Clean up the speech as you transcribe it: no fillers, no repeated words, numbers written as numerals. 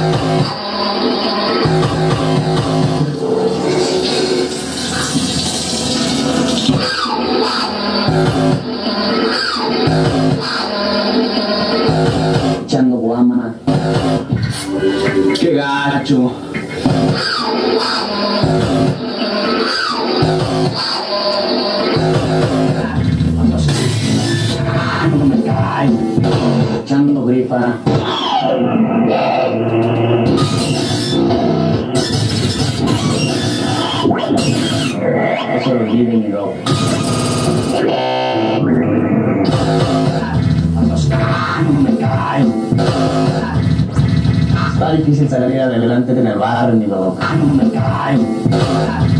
Echando guama. Qué gacho. No me cae. Echando gripa. Eso lo olviden mi loco. No me cae. Está difícil salir adelante en el barrio, mi loco. No me cae.